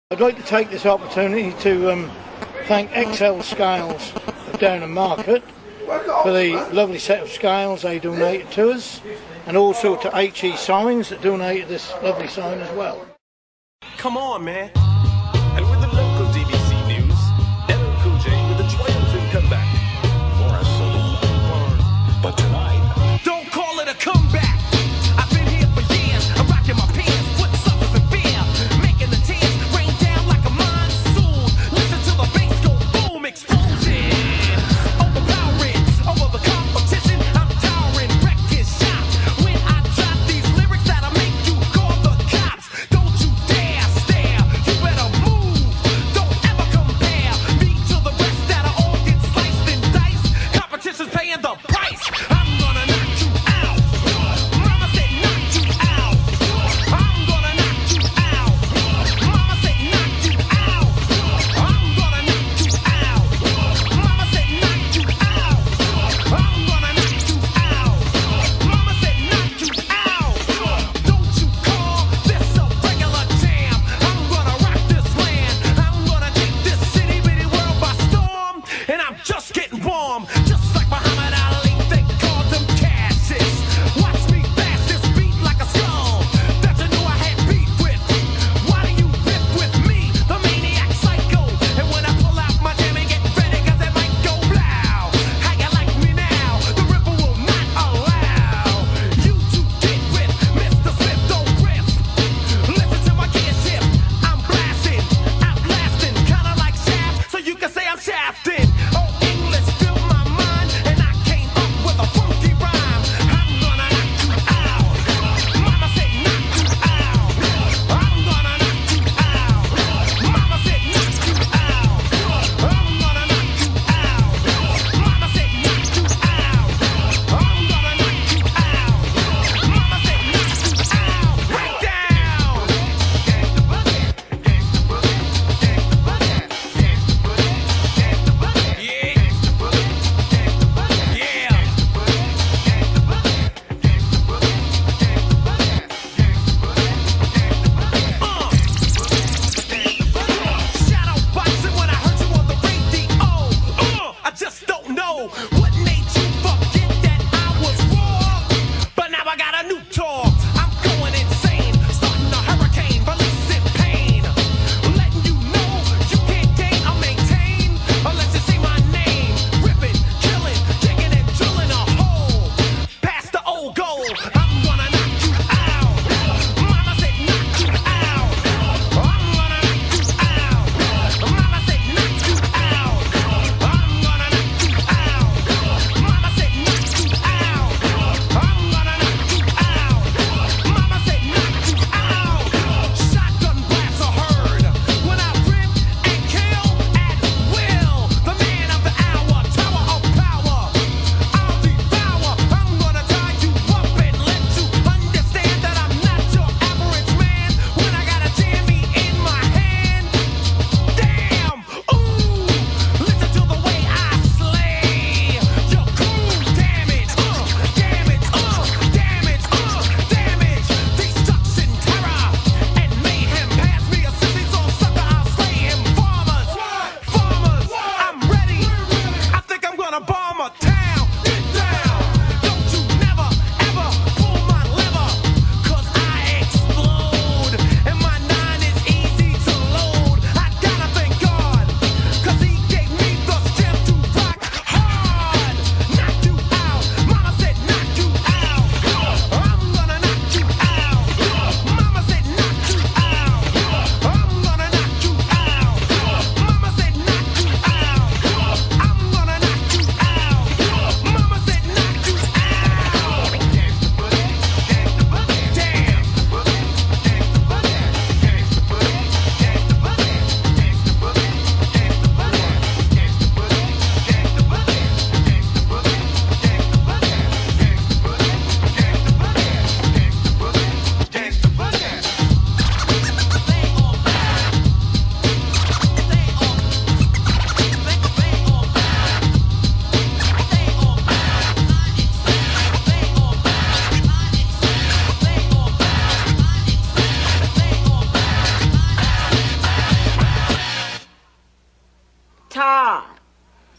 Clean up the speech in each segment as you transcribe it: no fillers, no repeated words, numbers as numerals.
I'd like to take this opportunity to thank XL Scales of Downham Market for the lovely set of scales they donated to us, and also to HE Signs that donated this lovely sign as well. Come on, man. And with the local DBC news, LL Cool J with a triumphant comeback. But tonight, don't call it a comeback. I've been here for years. I'm rocking my pants, foot suckers and beer, making the tears rain down like a monsoon. Listen to the bass go boom, explosion, overpowering over the competition. I'm towering, wrecking shop when I drop these lyrics that'll make you call the cops. Don't you dare stare. You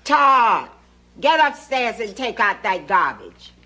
Todd, get upstairs and take out that garbage.